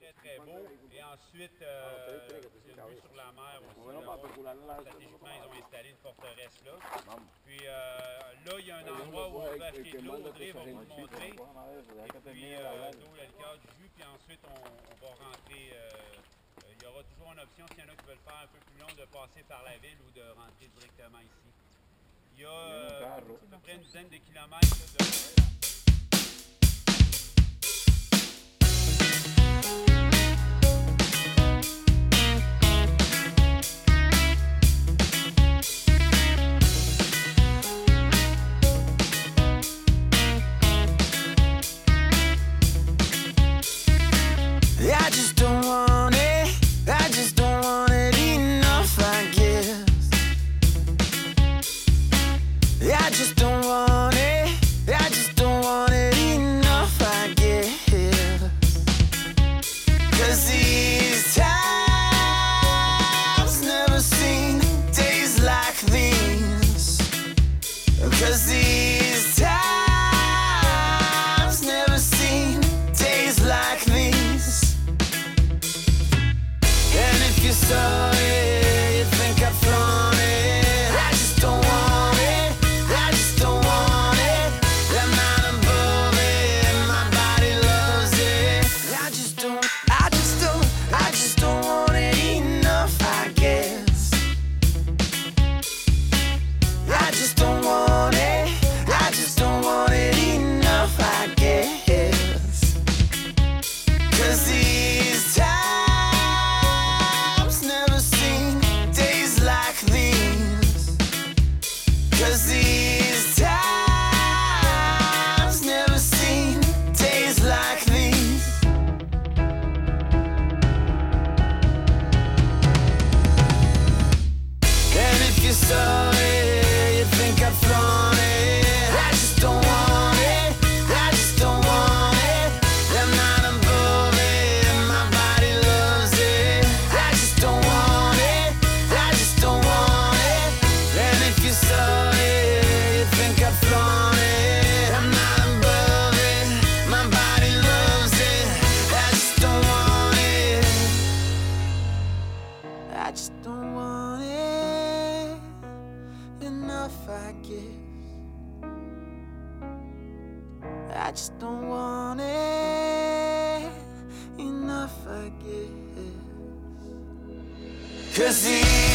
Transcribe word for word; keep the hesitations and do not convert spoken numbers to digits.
très très beau. Et ensuite, euh, il y a une vue sur la mer aussi. Là, stratégiquement, ils ont installé une forteresse là. Puis euh, là, il y a un endroit où on peut acheter de l'eau. Audrey va vous le montrer. Et puis, euh, d'eau, la liqueur, du jus. Puis ensuite, on, on va rentrer. Euh, il y aura toujours une option, s'il y en a qui veulent faire un peu plus long, de passer par la ville ou de rentrer directement ici. Il y a euh, à peu près une dizaine de kilomètres là, de... I just don't want it, I just don't want it enough, I guess. I just don't want it, I just don't want it enough, I guess. Cause these times never seen days like these. Cause these times never seen days like these. And if you saw it, you'd think I'd flaunt it. I just don't want it, I just don't want it. I'm not above it, my body loves it. I just don't, I just don't, I just don't want it enough, I guess. I just don't want it, I just don't want it enough, I guess. Cause these times never seen days like these. Cause these times never seen days like these. And if you saw it, you'd think I'd flaunt it. I just don't want it, I just don't want it. I'm not above it, my body loves it. I just don't want it, I just don't want it. And if you saw it, you'd think I'd flaunt it. I'm not above it, my body loves it. I just don't want it, I just don't want it enough, I guess. I just don't want it enough, I guess. Cause he